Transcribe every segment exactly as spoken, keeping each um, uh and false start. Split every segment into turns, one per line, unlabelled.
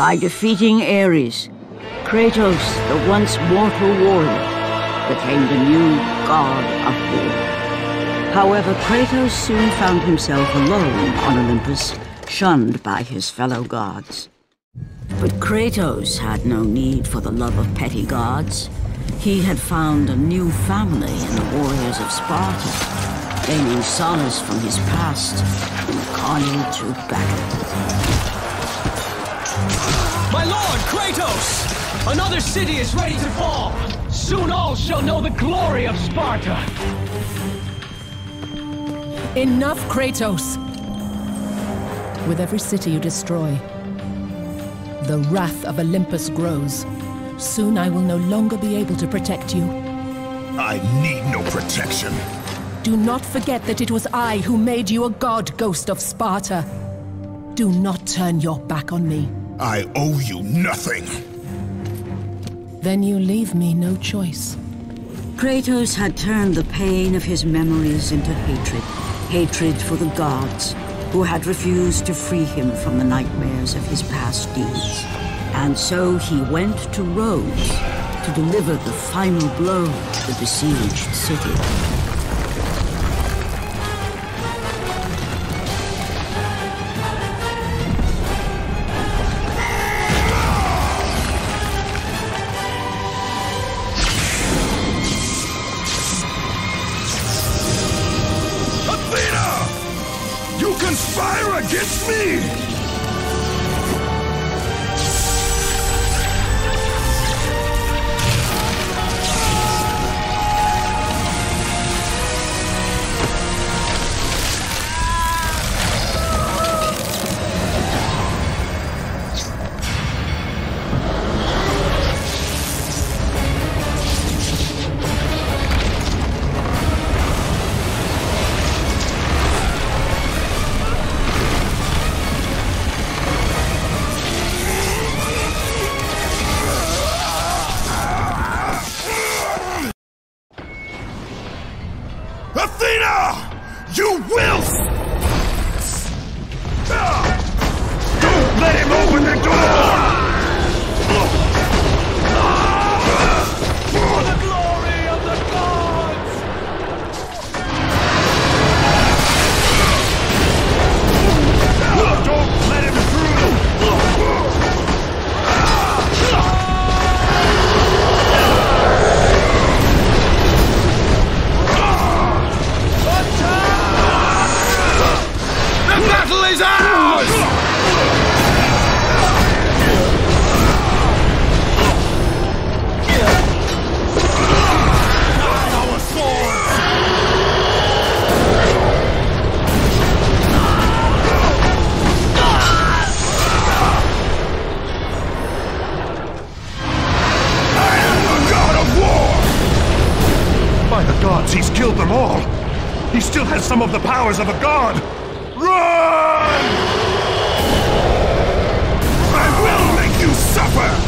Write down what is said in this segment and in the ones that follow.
By defeating Ares, Kratos, the once mortal warrior, became the new god of war. However, Kratos soon found himself alone on Olympus, shunned by his fellow gods. But Kratos had no need for the love of petty gods. He had found a new family in the warriors of Sparta, gaining solace from his past in the carnage of battle.
My lord, Kratos! Another city is ready to fall! Soon all shall know the glory of Sparta!
Enough, Kratos! With every city you destroy, the wrath of Olympus grows. Soon I will no longer be able to protect you.
I need no protection.
Do not forget that it was I who made you a god, Ghost of Sparta. Do not turn your back on me.
I owe you nothing.
Then you leave me no choice.
Kratos had turned the pain of his memories into hatred. Hatred for the gods, who had refused to free him from the nightmares of his past deeds. And so he went to Rhodes to deliver the final blow to the besieged city.
You conspire against me! Athena! You will! Don't let him open the door!
For the glory of the gods!
Don't let him through!
The battle is ours!
Our swords! I am the god of war! By the gods, he's killed them all! He still has some of the powers of a god! Run! I will make you suffer!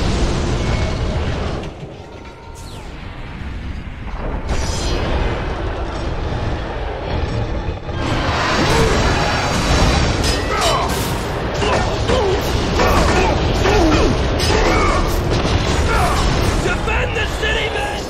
Defend the city, men!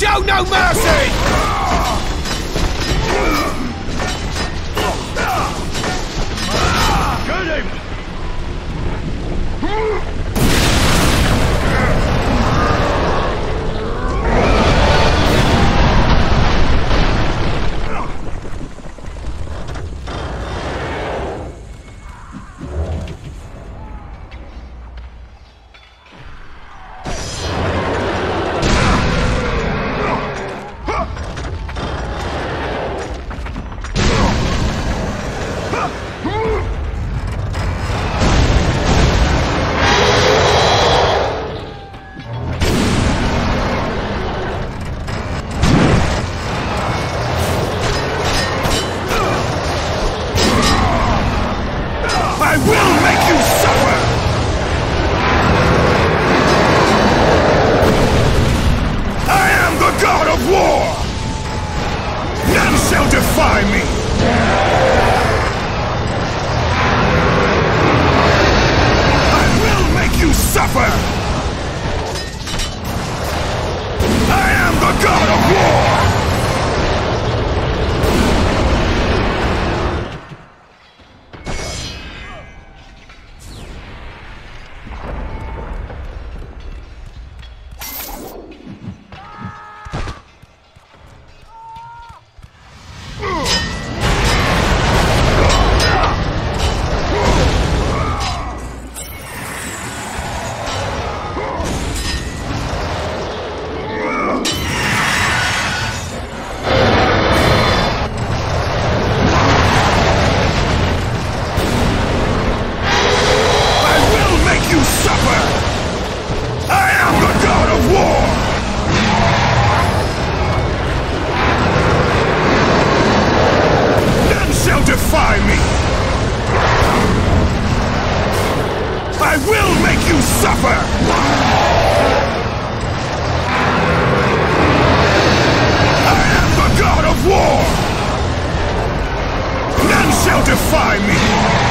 Show no mercy!
Get him! I will make you suffer! I am the god of war! None shall defy me! I will make you suffer! I am the god of war! Defy me! I will make you suffer! I am the god of war! None shall defy me!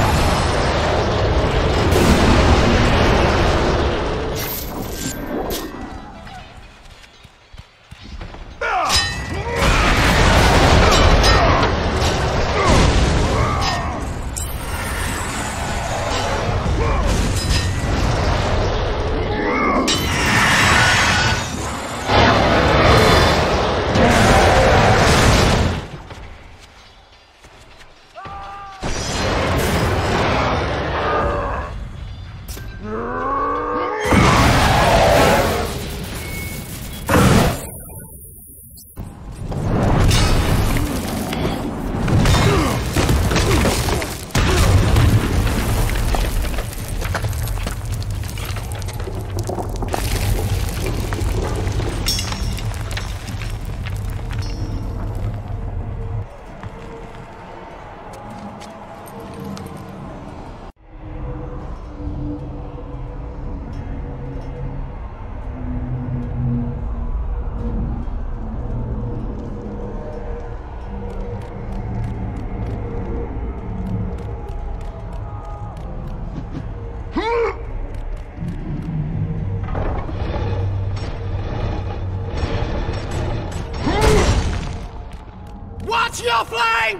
Watch your flank!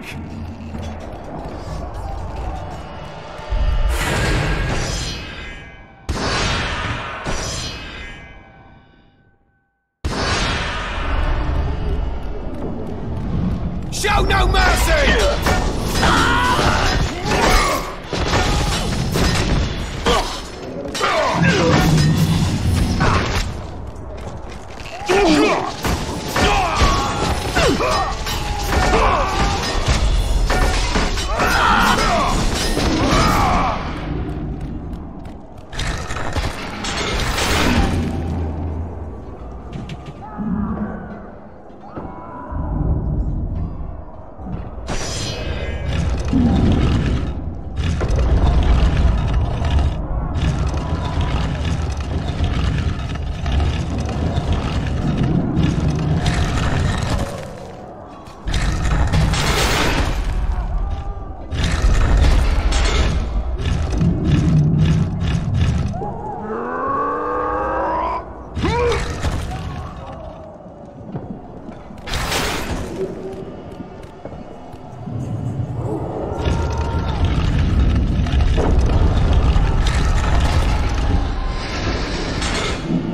Show no mercy!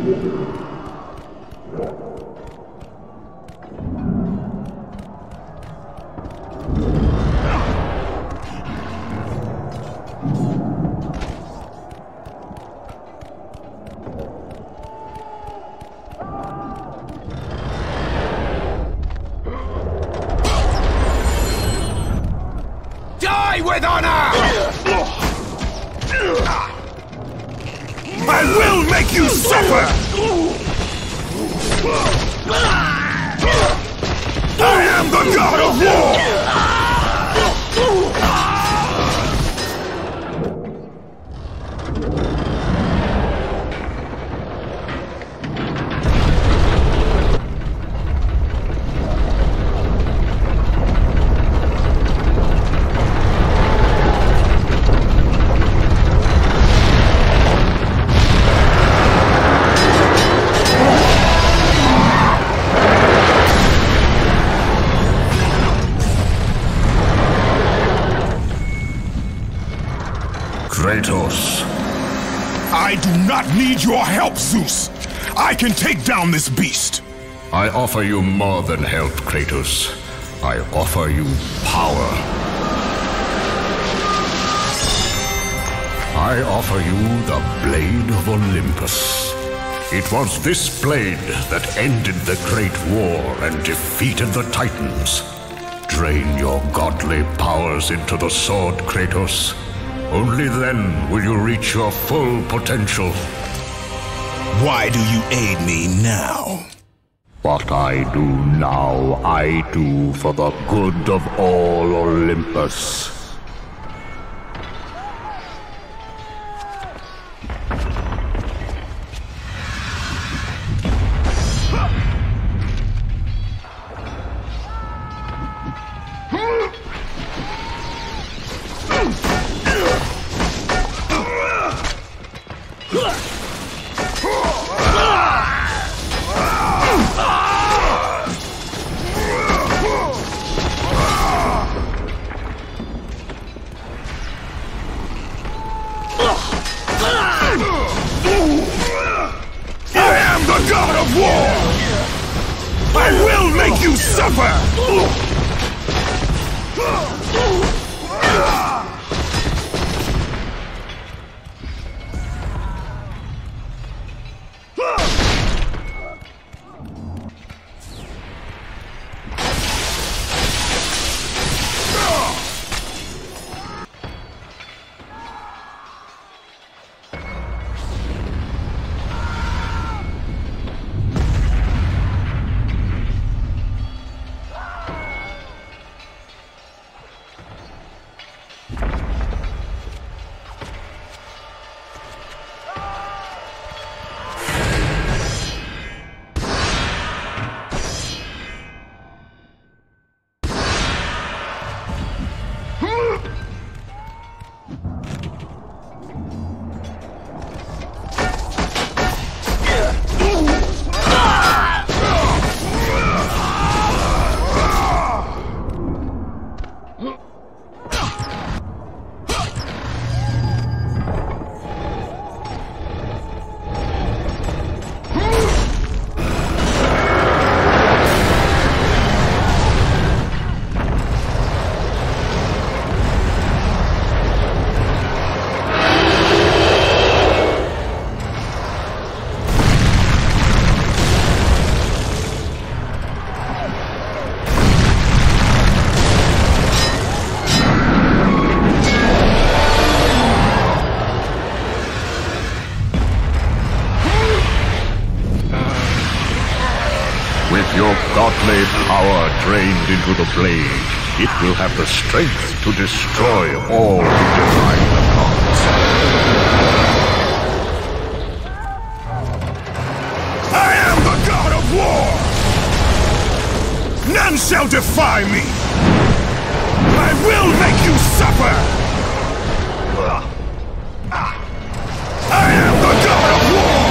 With honor! I will make you suffer! I am the god of war! Kratos. I do not need your help, Zeus. I can take down this beast. I offer you more than help, Kratos. I offer you power. I offer you the Blade of Olympus. It was this blade that ended the Great War and defeated the Titans. Drain your godly powers into the sword, Kratos. Only then will you reach your full potential. Why do you aid me now? What I do now, I do for the good of all Olympus. God of war! I will make you suffer! With your godly power drained into the blade, it will have the strength to destroy all who deny the gods. I am the god of war! None shall defy me! I will make you suffer! I am the god of war!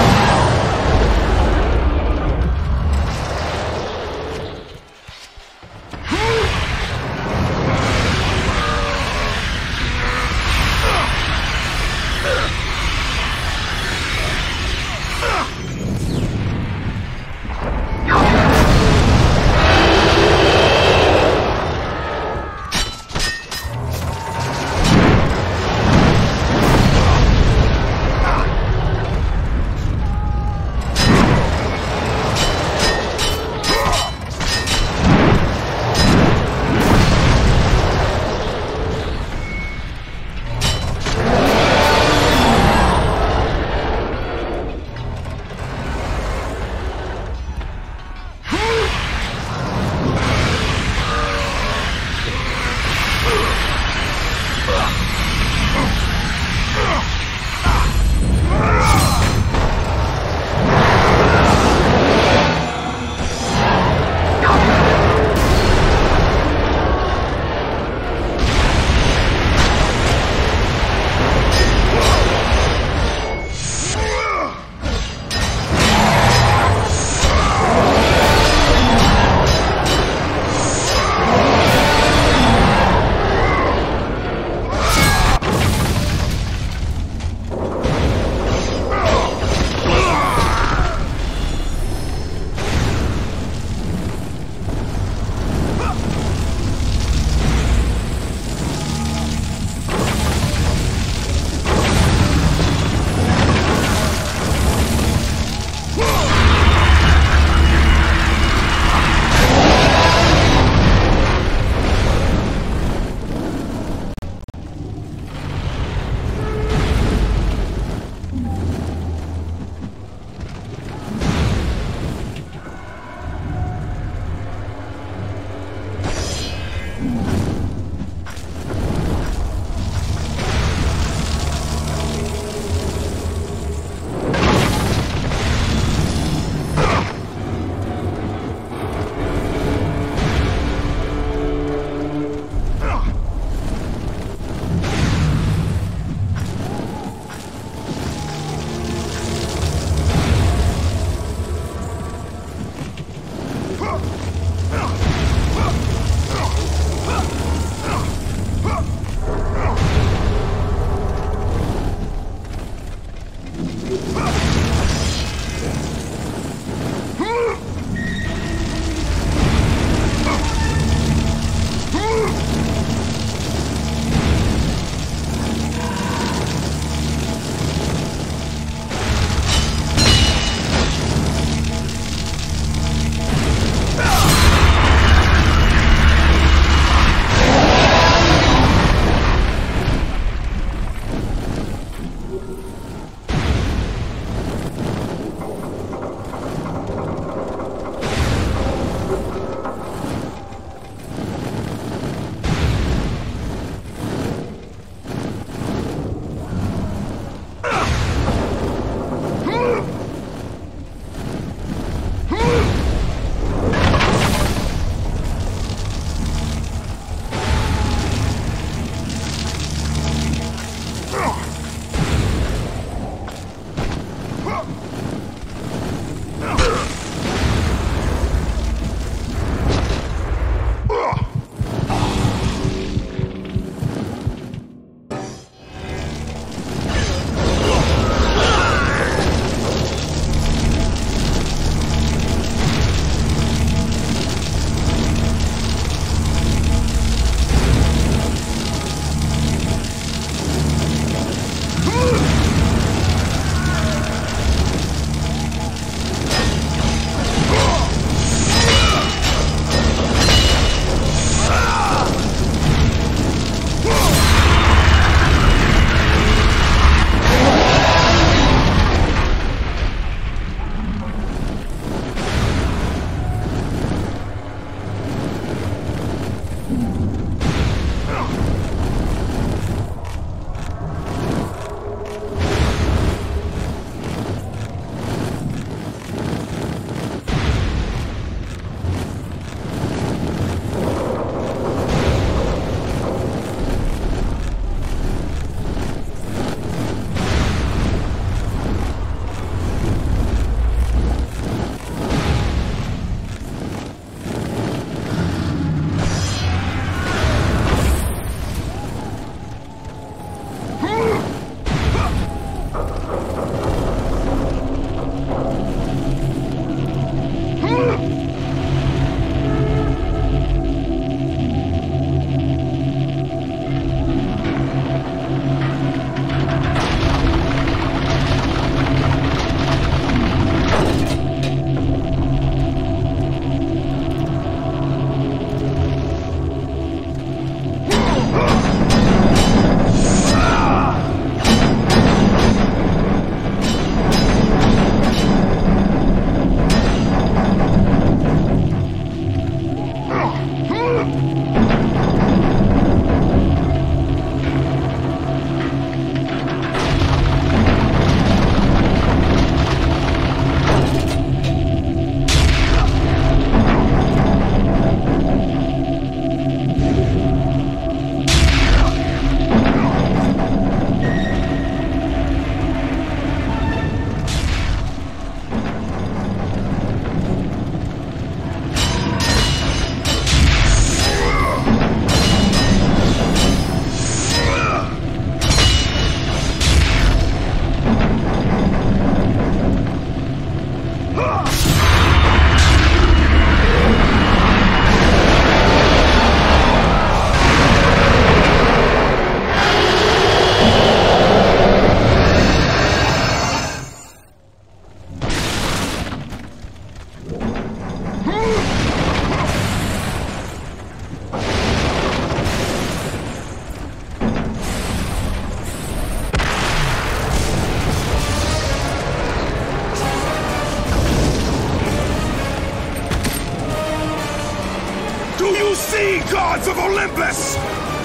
gods of Olympus!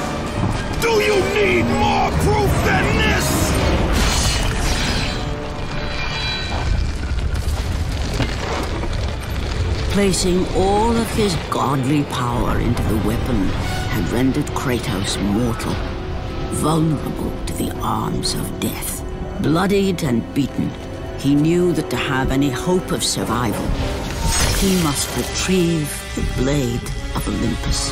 Do you need more proof than this?
Placing all of his godly power into the weapon had rendered Kratos mortal, vulnerable to the arms of death. Bloodied and beaten, he knew that to have any hope of survival, he must retrieve the blade of Olympus.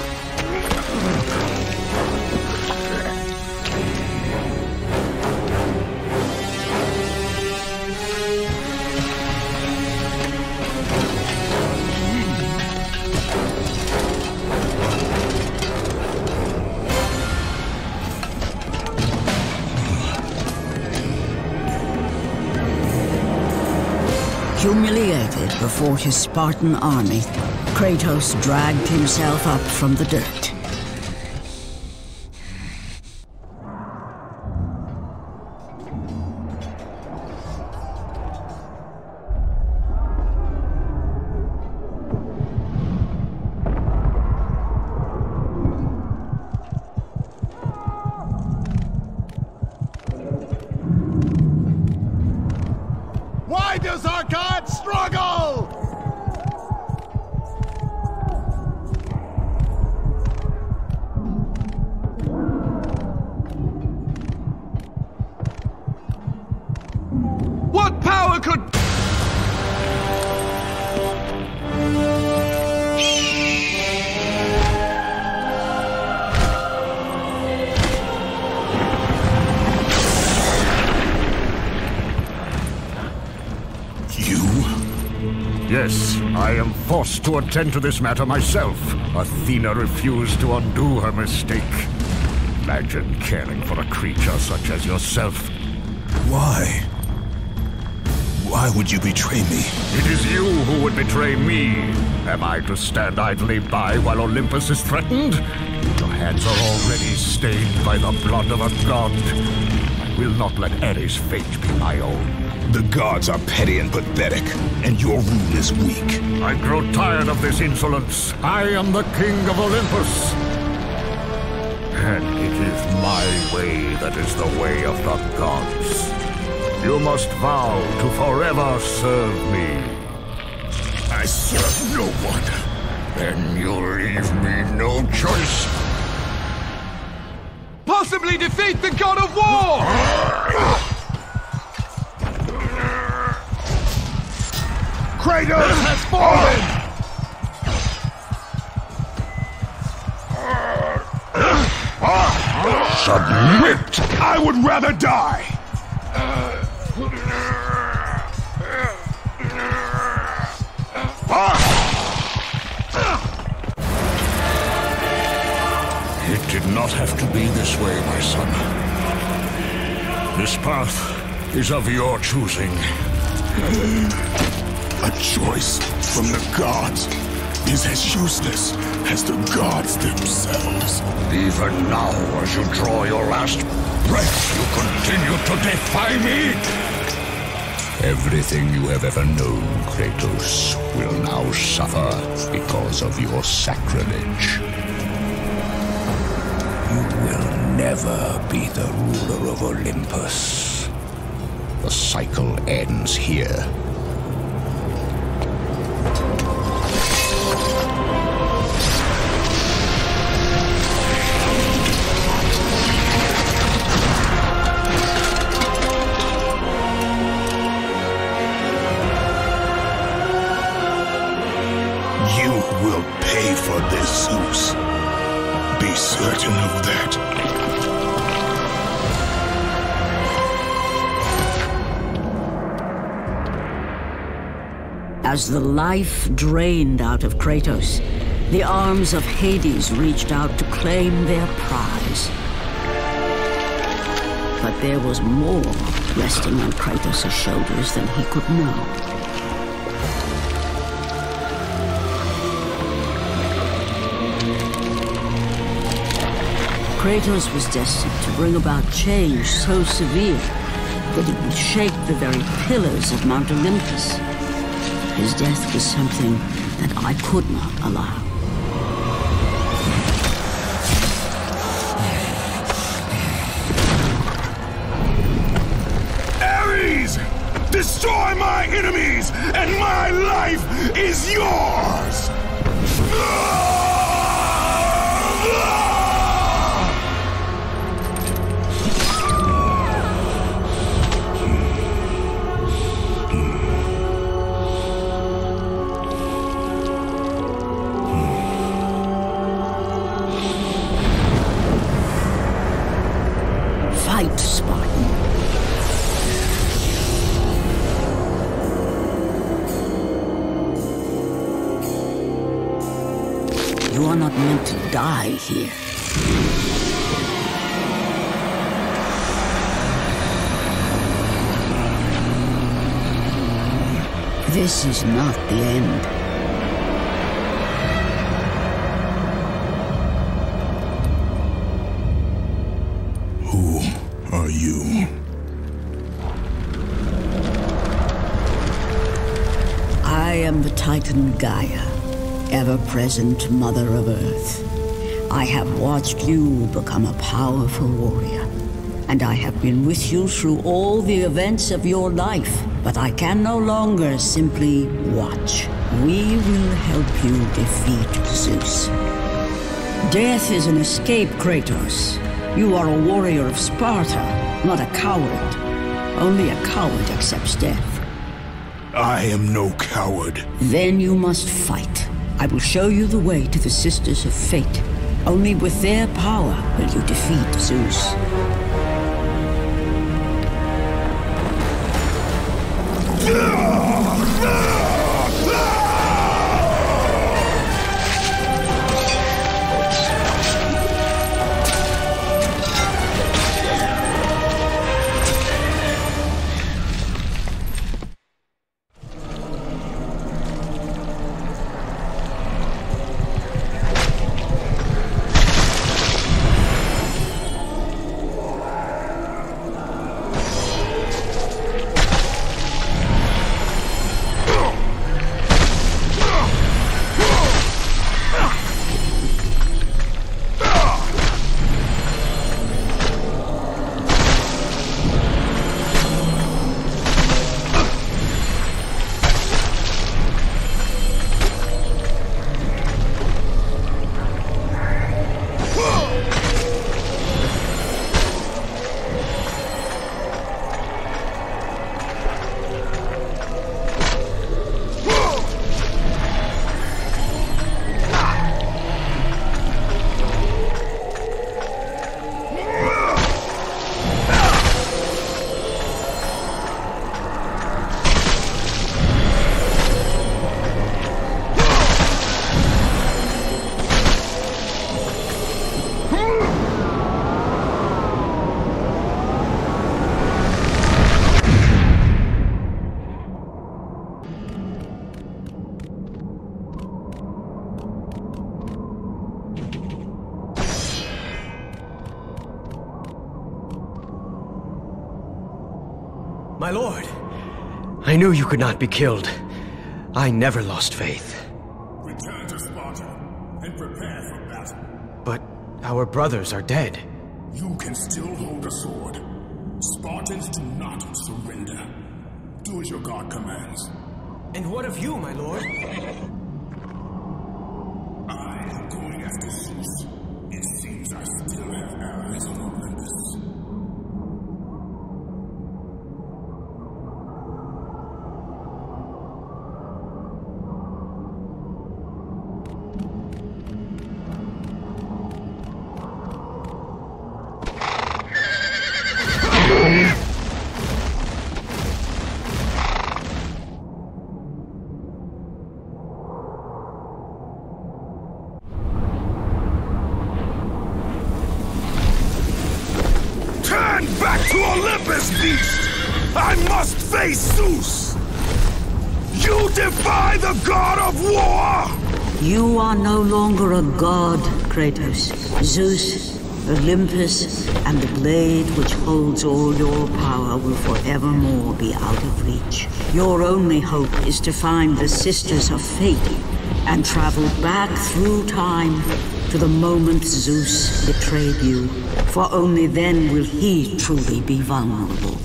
Humiliated before his Spartan army, Kratos dragged himself up from the dirt.
Why does our god struggle? What power could...
Yes, I am forced to attend to this matter myself. Athena refused to undo her mistake. Imagine caring for a creature such as yourself.
Why? Why would you betray me?
It is you who would betray me. Am I to stand idly by while Olympus is threatened? Your hands are already stained by the blood of a god. I will not let Ares' fate be my own.
The gods are petty and pathetic, and your rule is weak.
I grow tired of this insolence. I am the king of Olympus. And it is my way that is the way of the gods. You must vow to forever serve me.
I serve no one.
Then you leave me no choice.
Possibly defeat the god of war!
Kratos has fallen! Submit! I would rather die!
It did not have to be this way, my son. This path is of your choosing.
A choice from the gods is as useless as the gods themselves.
Even now, as you draw your last breath, you continue to defy me? Everything you have ever known, Kratos, will now suffer because of your sacrilege. You will never be the ruler of Olympus. The cycle ends here.
You will pay for this, Zeus. Be certain of that.
As the life drained out of Kratos, the arms of Hades reached out to claim their prize. But there was more resting on Kratos' shoulders than he could know. Kratos was destined to bring about change so severe that it would shake the very pillars of Mount Olympus. His death was something that I could not allow.
Ares! Destroy my enemies, and my life is yours!
Fight, Spartan. You are not meant to die here. This is not the end.
Who are you?
I am the Titan Gaia, ever-present Mother of Earth. I have watched you become a powerful warrior, and I have been with you through all the events of your life, but I can no longer simply watch. We will help you defeat Zeus. Death is an escape, Kratos. You are a warrior of Sparta, not a coward. Only a coward accepts death.
I am no coward.
Then you must fight. I will show you the way to the Sisters of Fate. Only with their power will you defeat Zeus.
My lord, I knew you could not be killed. I never lost faith.
Return to Sparta and prepare for battle.
But our brothers are dead.
You can still hold a sword. Spartans do not surrender. Do as your god commands.
And what of you, my lord?
I am going after Zeus. It seems I still have allies on Olympus. Back to Olympus, beast! I must face Zeus! You defy the god of war!
You are no longer a god, Kratos. Zeus, Olympus, and the blade which holds all your power will forevermore be out of reach. Your only hope is to find the Sisters of Fate and travel back through time to the moment Zeus betrayed you, for only then will he truly be vulnerable.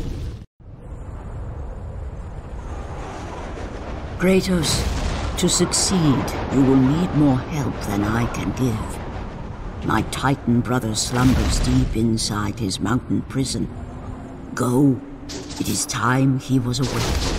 Kratos, to succeed, you will need more help than I can give. My Titan brother slumbers deep inside his mountain prison. Go. It is time he was awake.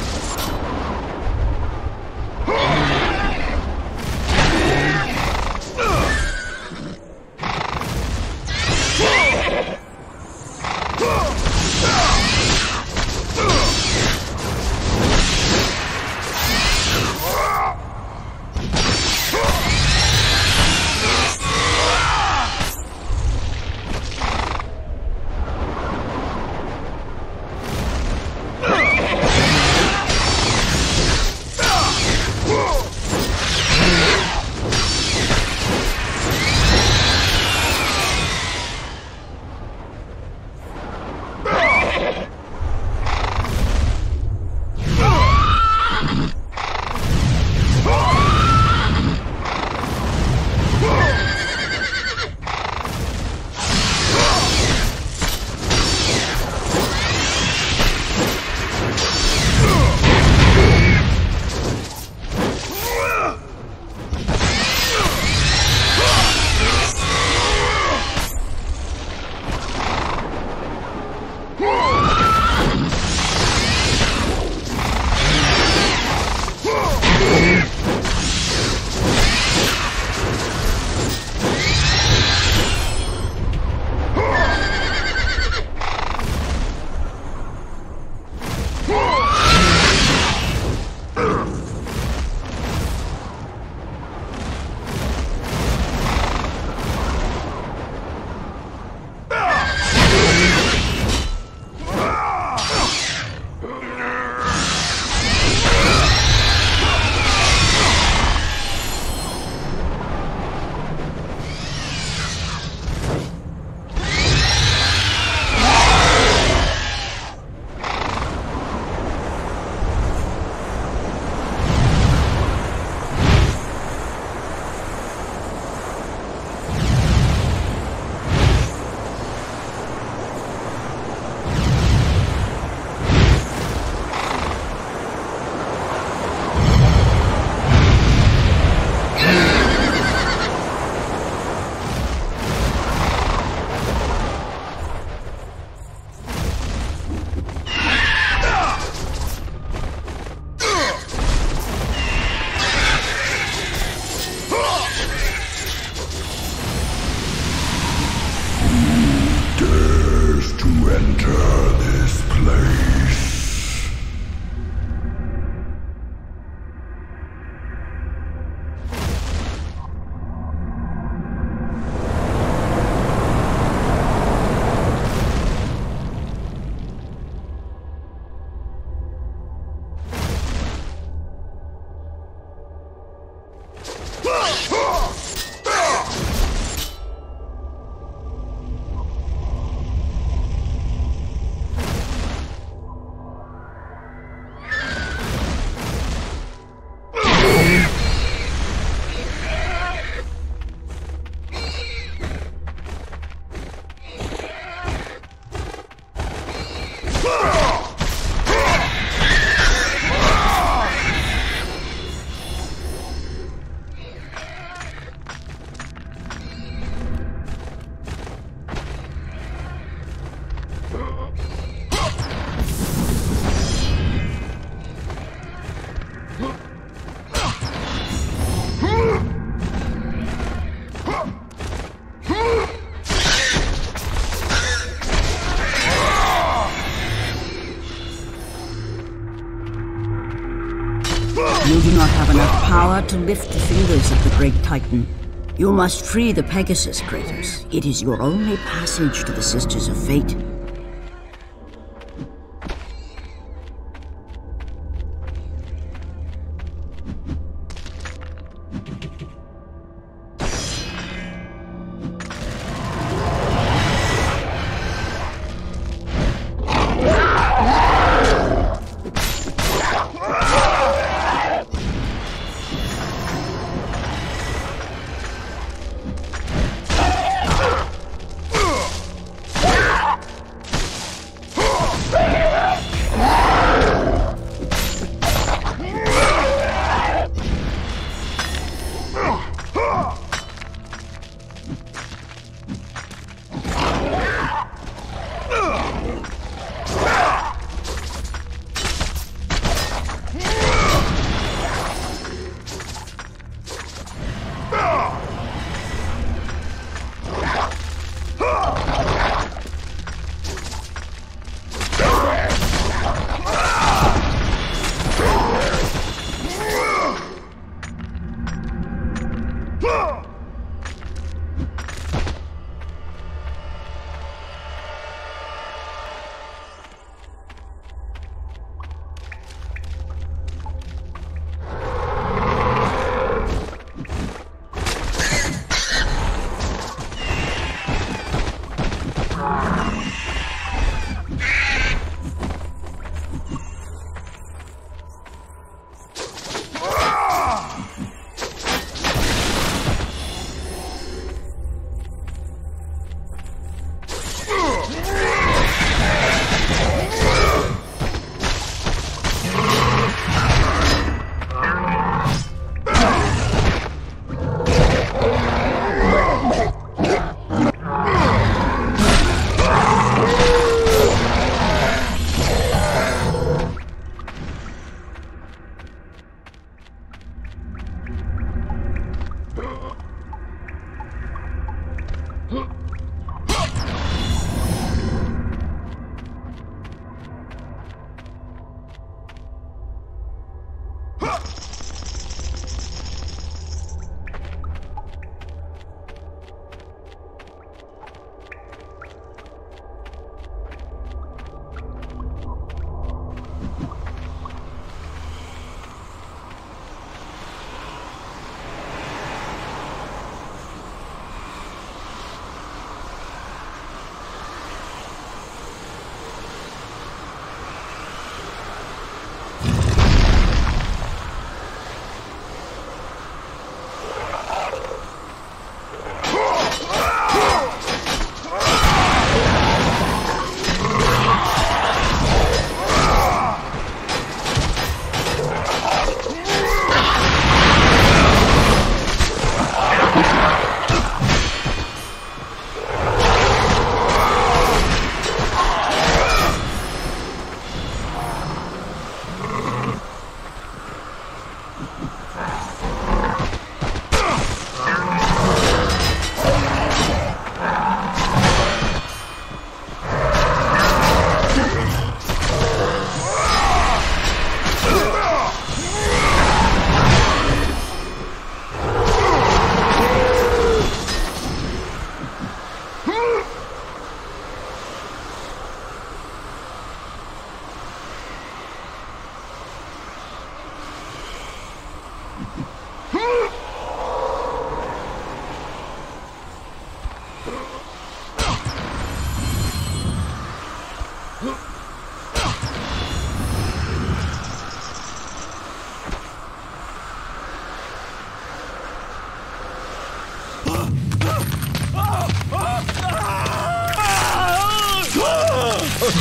You do not have enough power to lift the fingers of the great Titan. You must free the Pegasus, Kratos. It is your only passage to the Sisters of Fate.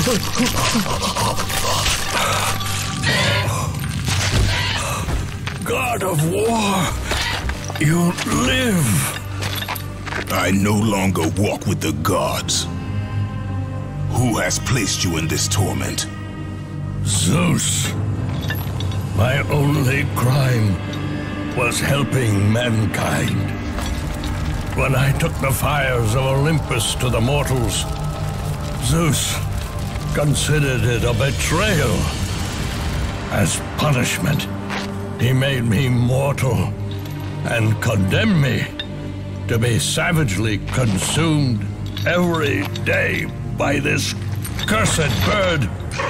God of War, you live. I no longer walk with the gods. Who has placed you in this torment?
Zeus. My only crime was helping mankind. When I took the fires of Olympus to the mortals, Zeus considered it a betrayal. As punishment, he made me mortal and condemned me to be savagely consumed every day by this cursed bird.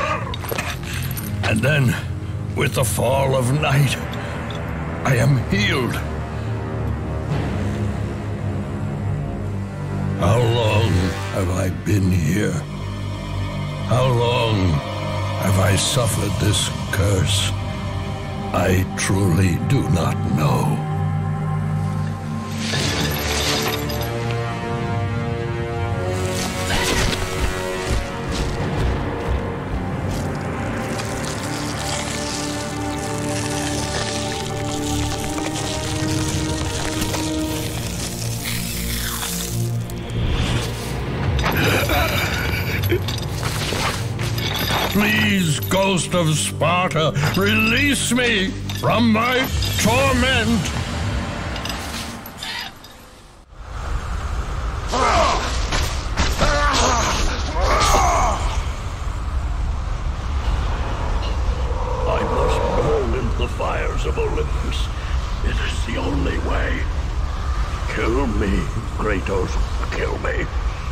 And then, with the fall of night, I am healed. How long have I been here? How long have I suffered this curse? I truly do not know. Please, Ghost of Sparta, release me from my torment! I must burn in the fires of Olympus. It is the only way. Kill me, Kratos. Kill me.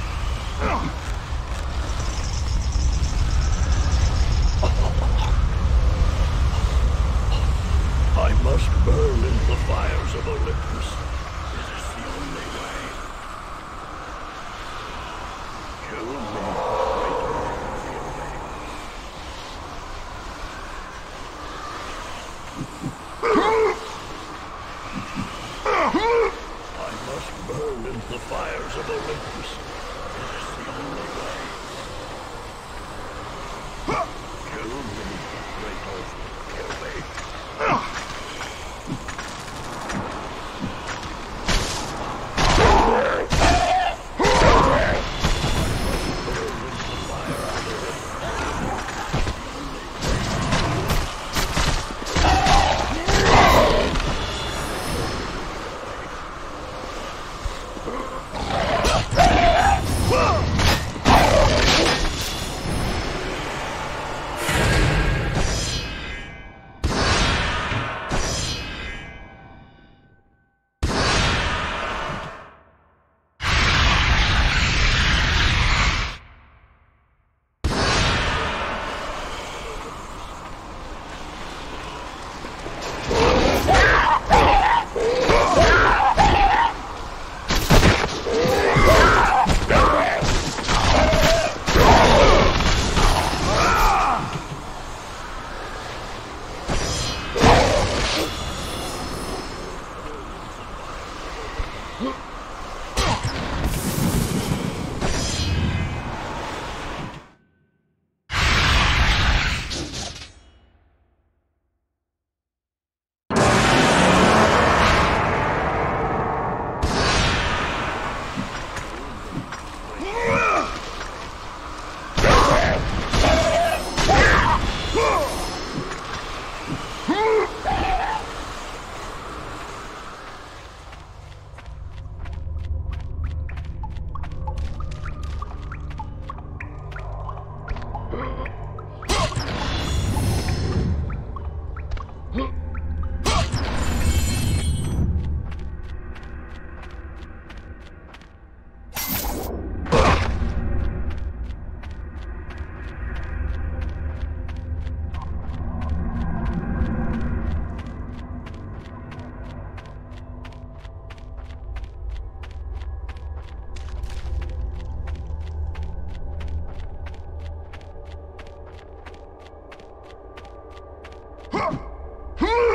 I must burn in the fires of Olympus. It is the only way. Kill me, Kratos. Kill me. I must burn in the fires of Olympus. It is the only way. Kill me, Kratos. Kill me.
Huh!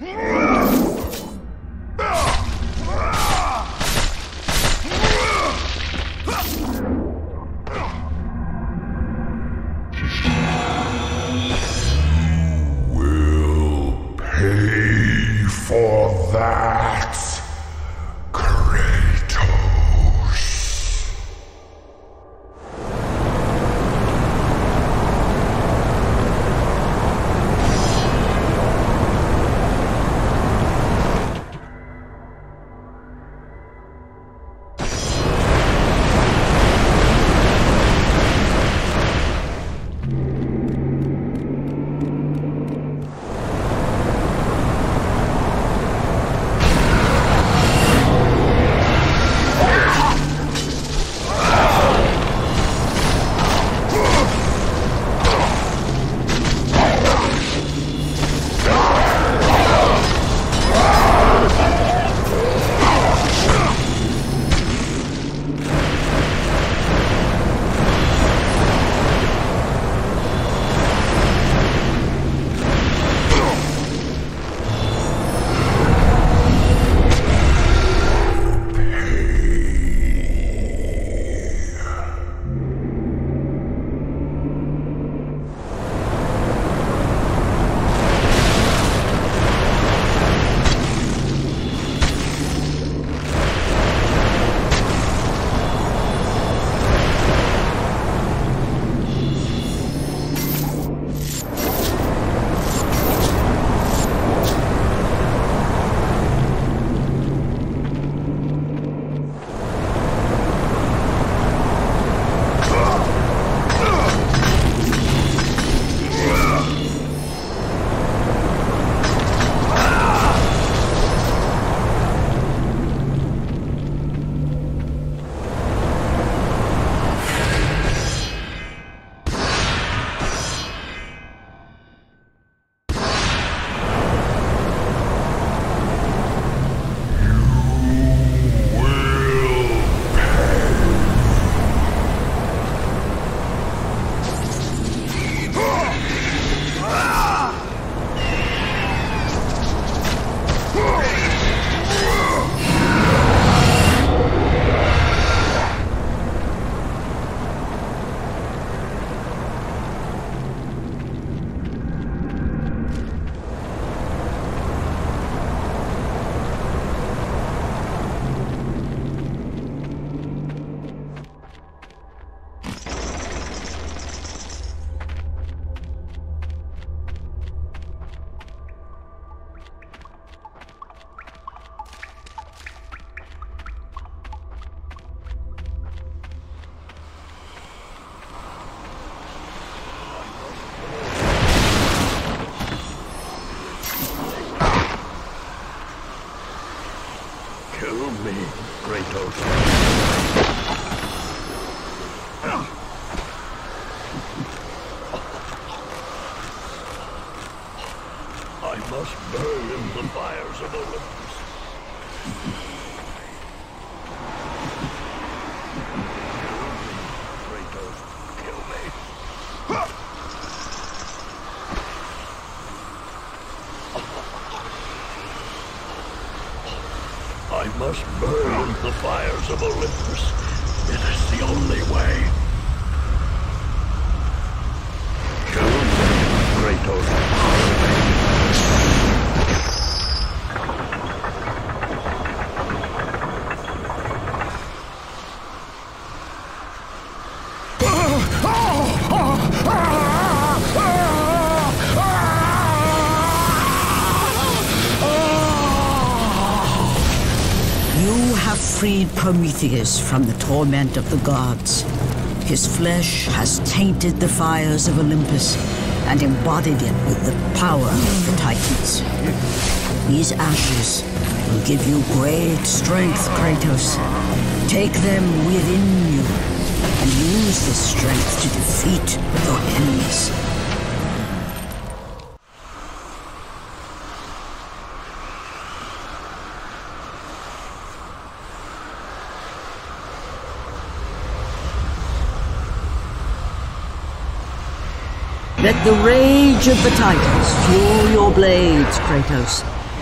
For that, Kratos.
Kill me, Kratos. I must burn in the fires of Olympus. Kratos, kill me. I must burn in the fires of Olympus. It is the only way. Kill me, Kratos.
Freed Prometheus from the torment of the gods. His flesh has tainted the fires of Olympus and embodied it with the power of the Titans. These ashes will give you great strength, Kratos. Take them within you and use this strength to defeat your enemies. Let the rage of the Titans fuel your blades, Kratos.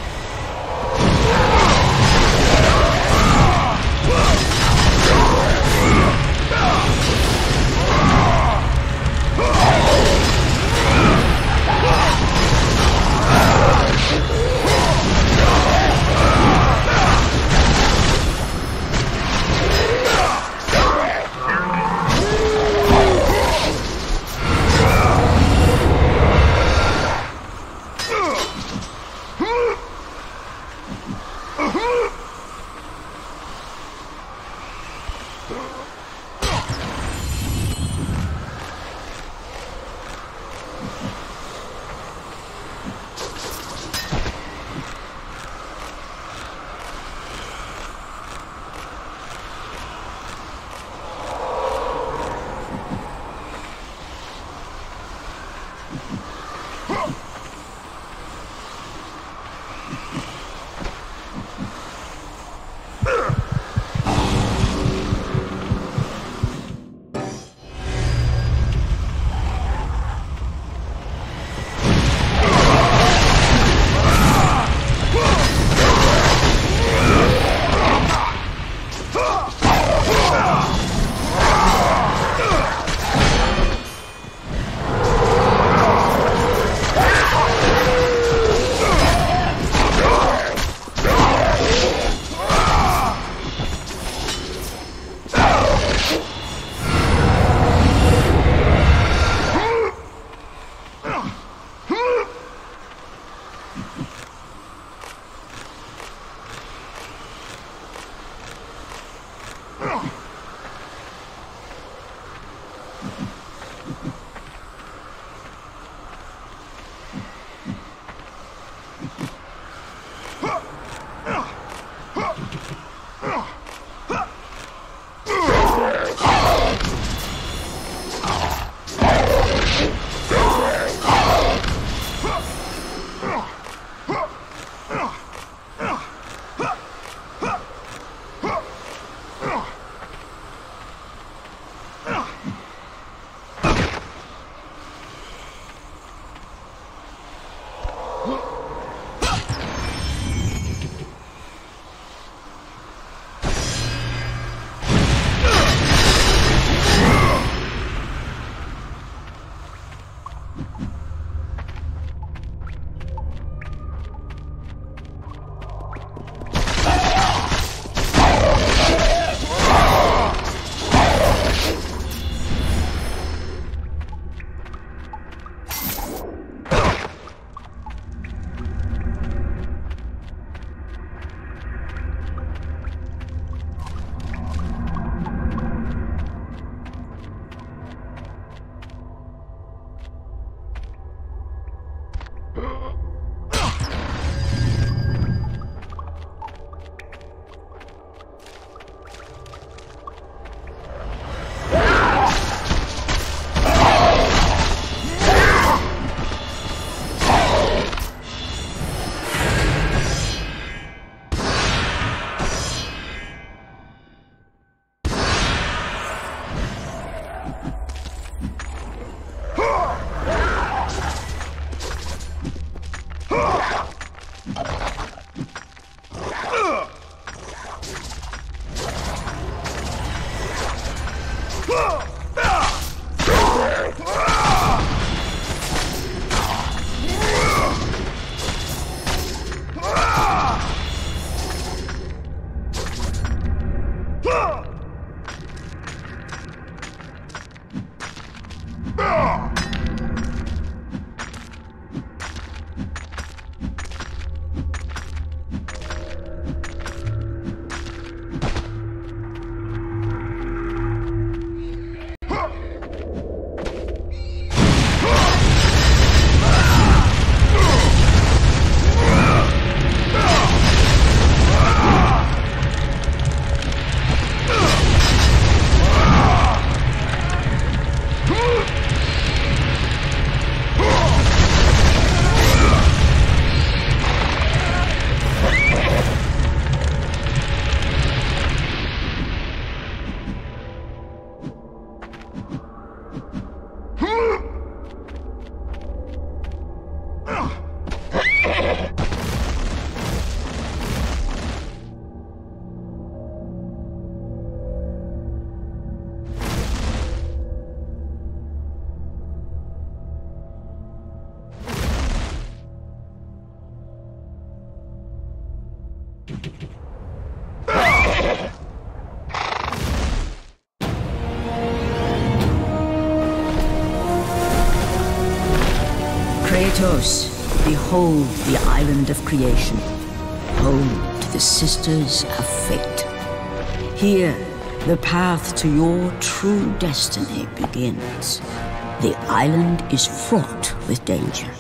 Kratos, behold the island of creation, home to the Sisters of Fate. Here, the path to your true destiny begins. The island is fraught with danger.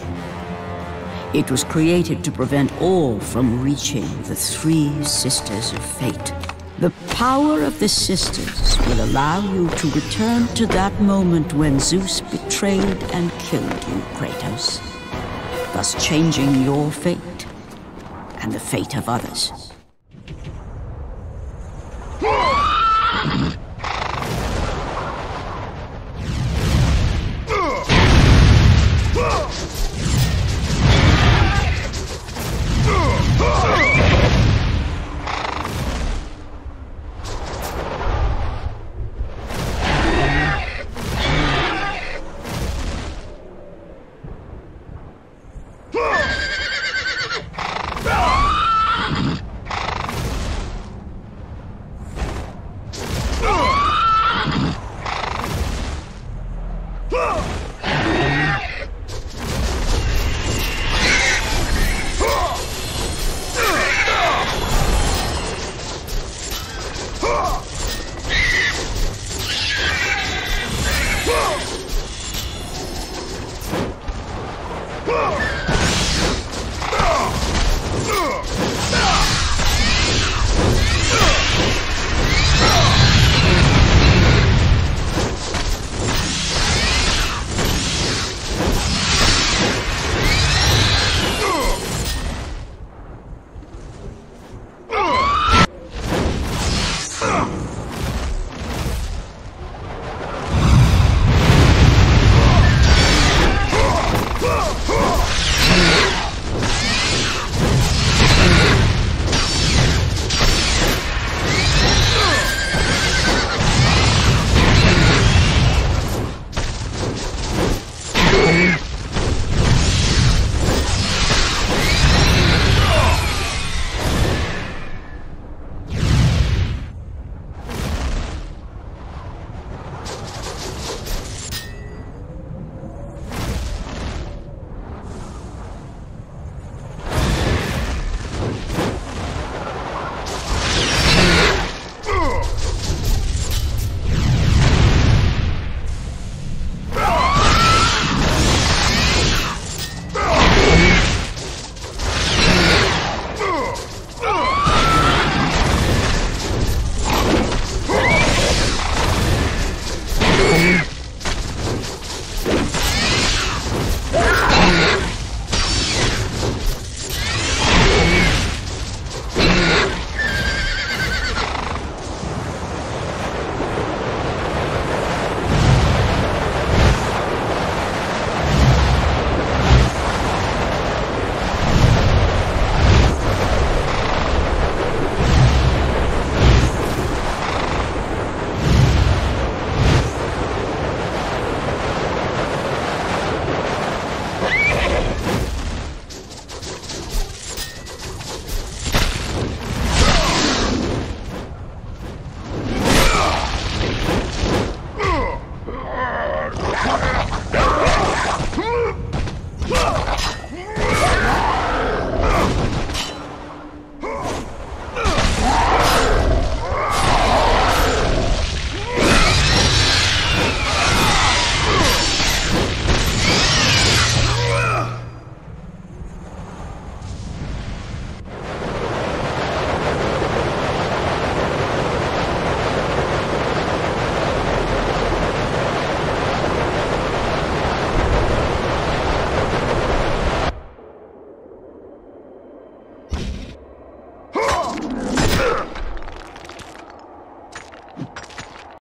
It was created to prevent all from reaching the three Sisters of Fate. The power of the Sisters will allow you to return to that moment when Zeus betrayed and killed you, Kratos, thus changing your fate and the fate of others.
Ugh!